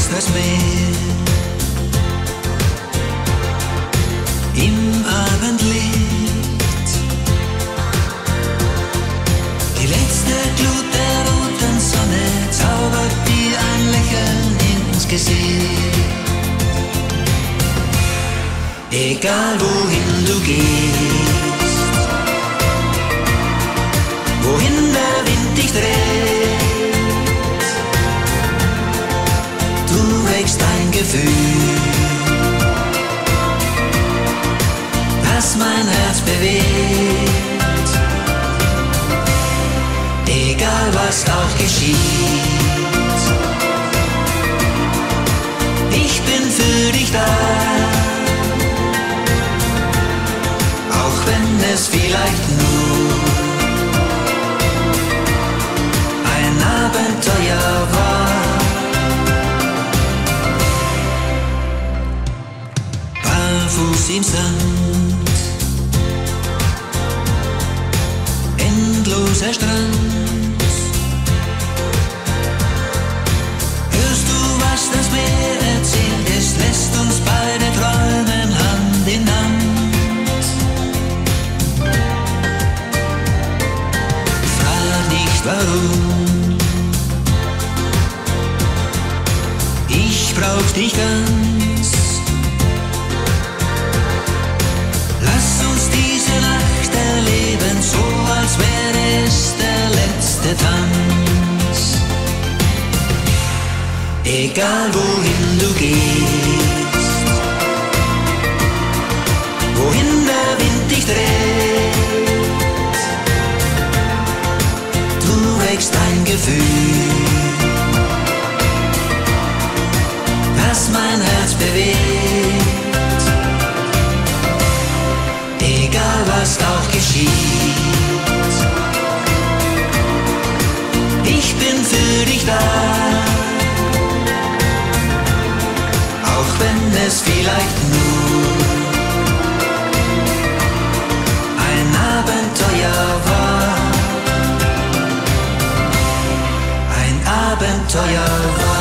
das Meer im Abendlicht. Die letzte Glut der roten Sonne zaubert dir ein Lächeln ins Gesicht. Egal wohin du gehst, wohin der Wind dich dreht, du wächst ein Gefühl, das mein Herz bewegt. Egal was auch geschieht, ich bin für dich da. Auch wenn es vielleicht nur ein Abenteuer war. Barfuß im Sand, endloser Strand. Hörst du, was das Meer erzählt? Es lässt uns beide träumen, Hand in Hand. Warum? Ich brauch dich ganz. Lass uns diese Nacht erleben, so als wäre es der letzte Tanz. Egal wohin du gehst, wohin der Wind dich dreht, ein Gefühl, das mein Herz bewegt. Egal was auch geschieht, ich bin für dich da. Auch wenn es vielleicht nur ein Abenteuer war. Abenteuer war.